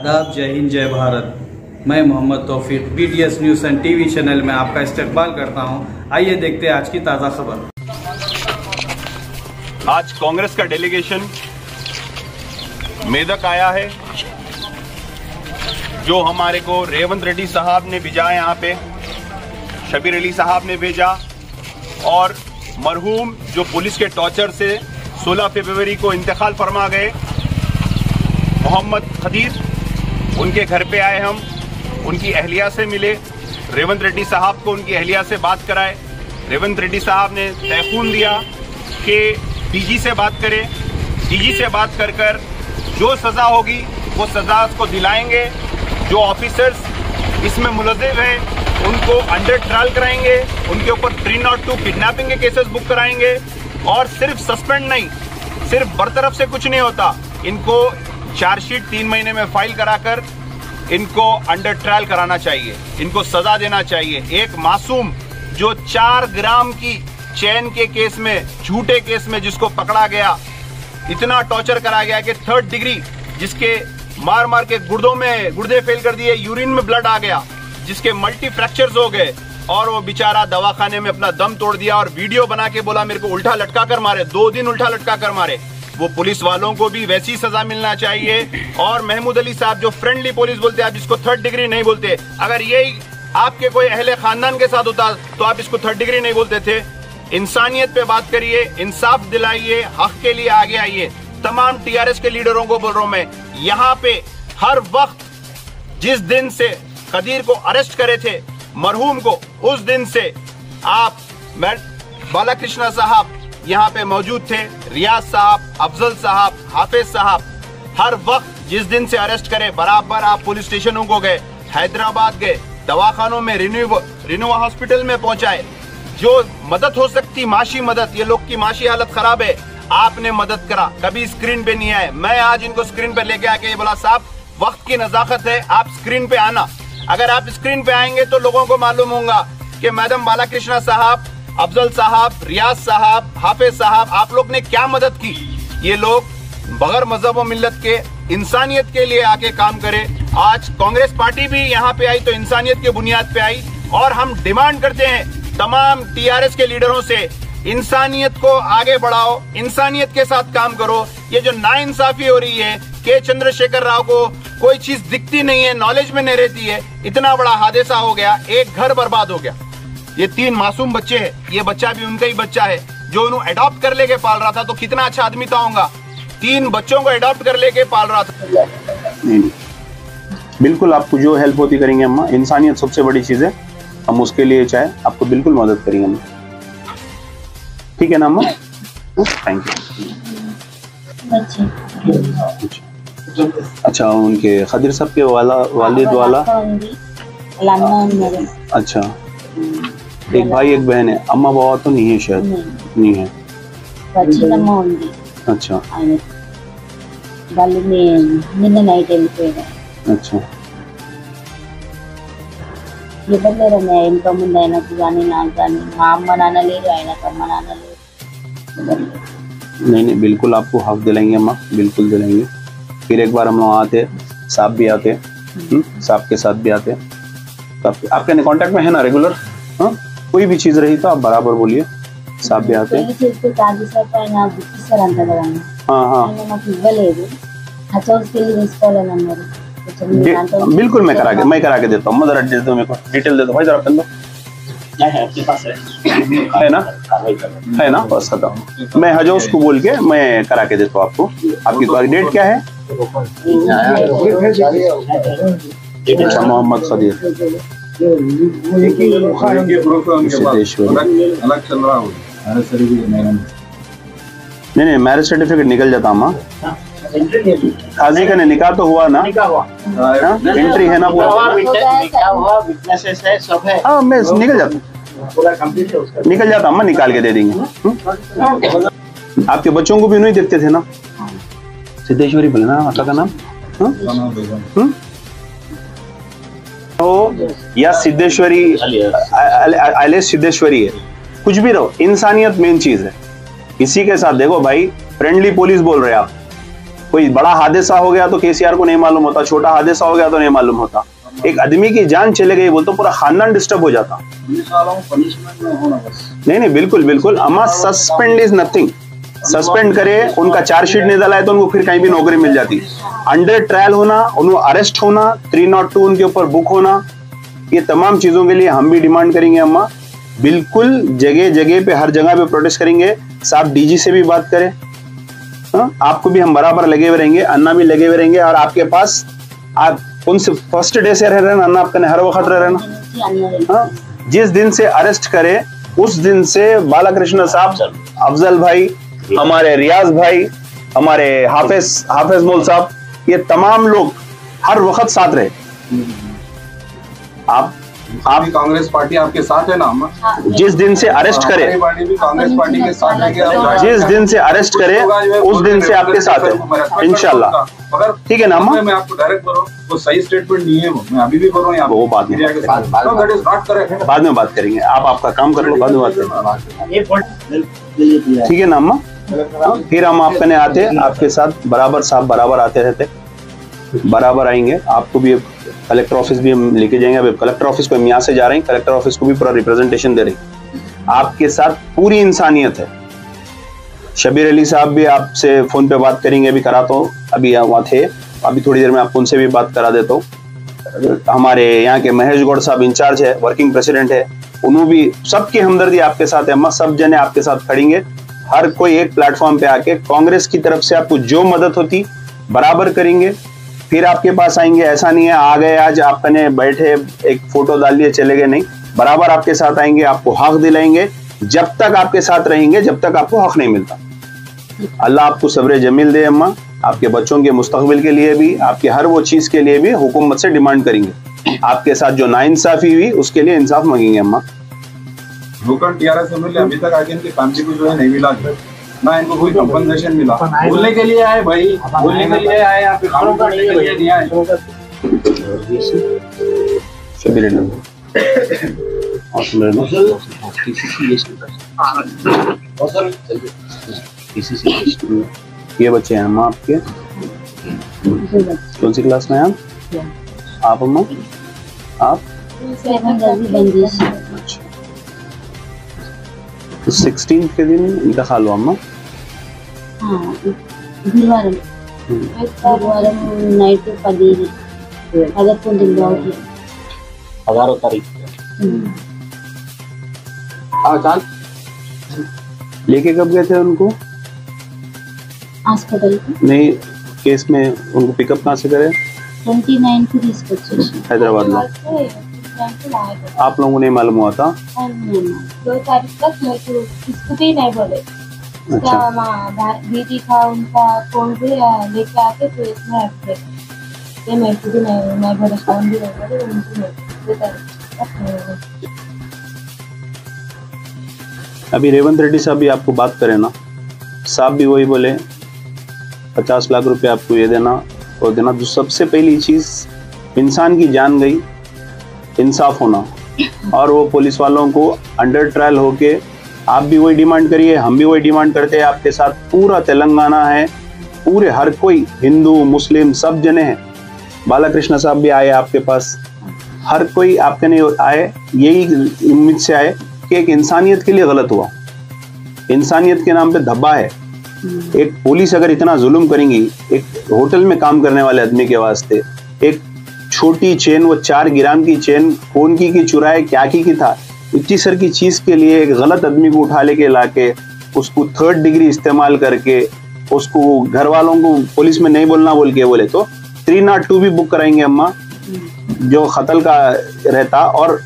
आदाब, जय हिंद, जय भारत। मैं Mohammad Taufiq BDS news and TV channel में आपका इस्तकबाल करता हूं। आइए देखते हैं आज की ताज़ा खबर। आज कांग्रेस का डेलीगेशन मेदक आया है, जो हमारे को रेवंत रेड्डी साहब ने भेजा है। यहाँ पे शबीर अली साहब ने भेजा और मरहूम जो पुलिस के टॉर्चर से 16 फरवरी को इंतकाल फरमा गए मोहम्मद खदीर, उनके घर पे आए हम, उनकी अहलिया से मिले। रेवंत रेड्डी साहब को उनकी अहलिया से बात कराए। रेवंत रेड्डी साहब ने तयखून दिया कि DG से बात करें। DG से बात कर जो सज़ा होगी वो सज़ा उसको दिलाएंगे। जो ऑफिसर्स इसमें मुलज़िम हैं उनको अंडर ट्रायल कराएंगे, उनके ऊपर 302 किडनैपिंग के केसेस बुक कराएंगे। और सिर्फ सस्पेंड नहीं, सिर्फ बरतरफ से कुछ नहीं होता, इनको चार्जशीट 3 महीने में फाइल कराकर इनको अंडर ट्रायल कराना चाहिए, इनको सजा देना चाहिए। एक मासूम जो 4 ग्राम की चैन के केस में, झूठे केस में जिसको पकड़ा गया, इतना टॉर्चर करा गया कि 3rd डिग्री, जिसके मार मार के गुर्दे फेल कर दिए, यूरिन में ब्लड आ गया, जिसके मल्टी फ्रैक्चर्स हो गए, और वो बेचारा दवाखाने में अपना दम तोड़ दिया और वीडियो बना के बोला मेरे को उल्टा लटका कर मारे, 2 दिन उल्टा लटका कर मारे। वो पुलिस वालों को भी वैसी सजा मिलना चाहिए। और महमूद अली साहब जो फ्रेंडली पुलिस बोलते हैं, आप जिसको 3rd डिग्री नहीं बोलते, अगर यही आपके कोई अहले खानदान के साथ होता तो आप इसको 3rd डिग्री नहीं बोलते थे। इंसानियत पे बात करिए, इंसाफ दिलाइए, हक के लिए आगे आइए। तमाम TRS के लीडरों को बोल रहा हूं मैं, यहाँ पे हर वक्त जिस दिन से खदीर को अरेस्ट करे थे, मरहूम को, उस दिन से आप बालाकृष्ण साहब यहाँ पे मौजूद थे, रियाज साहब, अफजल साहब, हाफिज साहब, हर वक्त जिस दिन से अरेस्ट करे बराबर आप पुलिस स्टेशनों को गए, हैदराबाद गए, दवाखानों में रिन्यूवा हॉस्पिटल में पहुंचाए। जो मदद हो सकती, माशी मदद, ये लोग की माशी हालत खराब है, आपने मदद करा, कभी स्क्रीन पे नहीं आए। मैं आज इनको स्क्रीन पे लेके आके ये बोला साहब वक्त की नजाकत है, आप स्क्रीन पे आना। अगर आप स्क्रीन पे आएंगे तो लोगों को मालूम होगा कि मैडम बालाकृष्ण साहब, अफजल साहब, रियाज साहब, हाफिज साहब, आप लोग ने क्या मदद की। ये लोग बगैर मजहब और मिल्लत के इंसानियत के लिए आके काम करे। आज कांग्रेस पार्टी भी यहाँ पे आई तो इंसानियत के बुनियाद पे आई, और हम डिमांड करते हैं तमाम TRS के लीडरों से, इंसानियत को आगे बढ़ाओ, इंसानियत के साथ काम करो। ये जो नाइंसाफी हो रही है कि चंद्रशेखर राव को कोई चीज दिखती नहीं है, नॉलेज में नहीं रहती है, इतना बड़ा हादसा हो गया, एक घर बर्बाद हो गया। ये 3 मासूम बच्चे हैं, ये बच्चा भी उनका ही बच्चा है, जो उन्होंने अडॉप्ट कर लेके पाल रहा था, तो कितना अच्छा आदमी था होगा। 3 बच्चों को अडॉप्ट कर लेके पाल रहा था। नहीं, बिल्कुल आपको जो हेल्प होती करेंगे अम्मा, इंसानियत सबसे बड़ी चीज है, हम उसके लिए चाहे आपको बिल्कुल मदद करेंगे अम्मा। ठीक है ना अम्मा? Thank you. अच्छा, उनके खदीर साहब के वालिद वाला, अच्छा, एक भाई एक बहन है, अम्मा बाबा तो नहीं है शायद? नहीं है। अच्छा अच्छा, ఇంకా ముందు ఆయనకు కానీ నాకు కానీ మా అమ్మ నాన్న లేరు, ఆయనకు అమ్మ నాన్న లేరు। नहीं, बिल्कुल आपको हक दिलाएंगे अम्मा, बिल्कुल दिलाएंगे। फिर एक बार हम लोग आते, साहब भी आते, साहब के साथ भी आते। आपके कांटेक्ट में है ना रेगुलर? हाँ, कोई भी चीज रही तो आप बराबर बोलिए, साहब भी आते। हाँ हाँ, बिल्कुल मैं करा के देता हूँ। जरा मेरे को डिटेल दे दो भाई, जरा पेन दो। आपके पास है ना? है ना? बस खत्म। मैं हजोस को बोल के मैं करा के देता हूँ आपको। आपकी डेट क्या है? अच्छा, मोहम्मद खदीर नहीं, मैरिज सर्टिफिकेट निकल जाता अम्मा। काजी का निकाह तो हुआ ना? एंट्री है ना पूरा? हाँ, मैं निकल जाता अम्मा, निकाल के दे देंगे। आपके बच्चों को भी नहीं देखते थे ना? सिद्धेश्वरी बोले ना माता का नाम? तो या सिद्धेश्वरी, अलेस सिद्धेश्वरी है, कुछ भी रहो, इंसानियत मेन चीज है। इसी के साथ देखो भाई, फ्रेंडली पुलिस बोल रहे आप, कोई बड़ा हादसा हो गया तो केसीआर को नहीं मालूम होता, छोटा हादसा हो गया तो नहीं मालूम होता। एक आदमी की जान चले गई बोल तो पूरा खानदान डिस्टर्ब हो जाता। नहीं, बिल्कुल बिल्कुल अम्मा, सस्पेंड इज नथिंग। सस्पेंड करे, उनका चार्जशीट नहीं डाला है तो उनको फिर कहीं भी नौकरी मिल जाती। अंडर ट्रायल होना, उनको अरेस्ट होना, 302 उनके ऊपर बुक होना, ये तमाम चीजों के लिए हम भी डिमांड करेंगे अम्मा। बिल्कुल जगह जगह पे, हर जगह पे प्रोटेस्ट करेंगे। साहब डीजी से भी बात करें, आपको भी हम बराबर लगे हुए रहेंगे, अन्ना भी लगे हुए रहेंगे। और आपके पास आप उनसे फर्स्ट डे से रह रहे ना अन्ना, आपका हर वक्त रह रहे ना। जिस दिन से अरेस्ट करे उस दिन से बालाकृष्ण साहब, अफजल भाई, हमारे रियाज भाई, हमारे हाफिज मोल साहब, ये तमाम लोग हर वक्त साथ रहे। आप कांग्रेस पार्टी आपके साथ है ना अम्मा? जिस दिन से अरेस्ट करे, पार्टी भी कांग्रेस पार्टी के साथ है। जिस दिन से अरेस्ट करे उस दिन से आपके साथ है इंशाल्लाह, ठीक है ना अम्मा? मैं आपको डायरेक्ट करूं, वो सही स्टेटमेंट नहीं है, वो मैं अभी भी कर रहा हूं यहाँ। वो बात नहीं, बाद में बात करेंगे। आप आपका काम कर लो, बाद में बात करेंगे, ठीक है ना अम्मा? फिर हम आपके आते, आपके साथ बराबर साहब बराबर आते रहते, बराबर आएंगे। आपको भी कलेक्टर ऑफिस भी हम लेके जाएंगे। अब कलेक्टर ऑफिस को हम यहाँ से जा रहे हैं, कलेक्टर ऑफिस को भी पूरा रिप्रेजेंटेशन दे रहे हैं। आपके साथ पूरी इंसानियत है। शबीर अली साहब भी आपसे फोन पे बात करेंगे, अभी करा तो अभी वहाँ थे, अभी थोड़ी देर में आपको उनसे भी बात करा देता हूँ। हमारे यहाँ के महेश गौड़ साहब इंचार्ज है, वर्किंग प्रेसिडेंट है, उन्होंने भी सबकी हमदर्दी आपके साथ है अम्मा। सब जने आपके साथ खड़ेंगे, हर कोई एक प्लेटफॉर्म पे आके कांग्रेस की तरफ से आपको जो मदद होती बराबर करेंगे। फिर आपके पास आएंगे, ऐसा नहीं है आ गए आज आपने बैठे एक फोटो डाल दिए चले गए, नहीं, बराबर आपके साथ आएंगे, आपको हक दिलाएंगे। जब तक आपके साथ रहेंगे जब तक आपको हक नहीं मिलता। अल्लाह आपको सब्र जमील दे अम्मा, आपके बच्चों के मुस्तकबिल के लिए भी, आपके हर वो चीज के लिए भी हुकूमत से डिमांड करेंगे। आपके साथ जो नाइंसाफी हुई उसके लिए इंसाफ मांगेंगे अम्मा। भूखंड टीआरएस एमएलए अभी तक आगे इनके फैमिली को जो है नहीं मिला, ना इनको कोई कंपनसेशन मिला। बोलने के लिए आए भाई, बोलने के लिए आए, यहाँ पे काम करने के लिए नहीं आए। ये बच्चे हैं अम्मा आपके, कौन सी क्लास में हैं आप अम्मा? आप 16 के दिन इंतकाल हुआ अम्मा? గురువారం నైట్ 11 तारीख। लेके कब गए थे उनको? హాస్పిటల్ नहीं, केस में उनको पिकअप कहाँ से करे? 29 को తీసుకొచ్చేసి हैदराबाद में। आप लोगों को नहीं मालूम हुआ था? 2 तारीख तक मेरे को किसको भी नहीं बोले। अच्छा। दीदी था उनका फोन भी लेके आके तो इसमें रख ये मेरे को भी नहीं बोले, फोन भी नहीं बोले उनको। 2 तारीख तक अभी रेवंत रेड्डी साहब भी आपको बात करें ना, साहब भी वही बोले 50 लाख रुपए आपको ये देना और देना। जो सबसे पहली चीज, इंसान की जान गई, इंसाफ होना। और वो पुलिस वालों को अंडर ट्रायल होके, आप भी वही डिमांड करिए, हम भी वही डिमांड करते हैं आपके साथ। पूरा तेलंगाना है, पूरे हर कोई हिंदू मुस्लिम सब जने हैं। बालाकृष्ण साहब भी आए आपके पास, हर कोई आपके नहीं आए, यही उम्मीद से आए कि एक इंसानियत के लिए गलत हुआ, इंसानियत के नाम पे धब्बा है। एक पुलिस अगर इतना जुल्म करेंगी एक होटल में काम करने वाले आदमी के वास्ते, एक छोटी चेन, वो 4 ग्राम की चेन कौन की चुराए, क्या की था, इतनी सर की चीज के लिए एक गलत आदमी को उठा लेके लाके उसको 3rd डिग्री इस्तेमाल करके उसको घर वालों को पुलिस में नहीं बोलना बोल के बोले तो 302 भी बुक कराएंगे अम्मा, जो कत्ल का रहता। और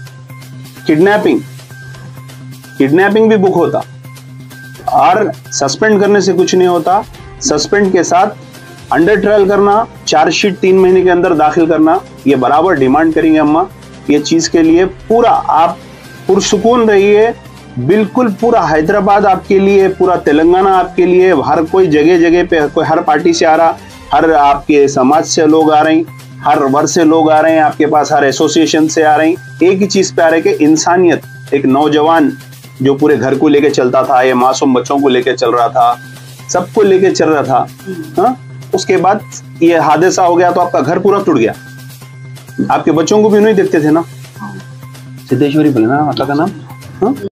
किडनैपिंग भी बुक होता। और सस्पेंड करने से कुछ नहीं होता, सस्पेंड के साथ अंडर ट्रायल करना, चार्जशीट 3 महीने के अंदर दाखिल करना, ये बराबर डिमांड करेंगे अम्मा। ये चीज के लिए पूरा आप पुरसुकून रहिए, बिल्कुल पूरा हैदराबाद आपके लिए, पूरा तेलंगाना आपके लिए, हर कोई जगह जगह पे कोई हर पार्टी से आ रहा, हर आपके समाज से लोग आ रहे हैं, हर वर्ग से लोग आ रहे हैं आपके पास, हर एसोसिएशन से आ रहे हैं। एक ही चीज पे आ रहे हैं कि इंसानियत। एक नौजवान जो पूरे घर को लेके चलता था, ये मासूम बच्चों को लेके चल रहा था, सबको लेके चल रहा था, हाँ? उसके बाद ये हादसा हो गया तो आपका घर पूरा टूट गया। आपके बच्चों को भी नहीं देखते थे ना? सिद्धेश्वरी बोले ना आपका नाम? हाँ?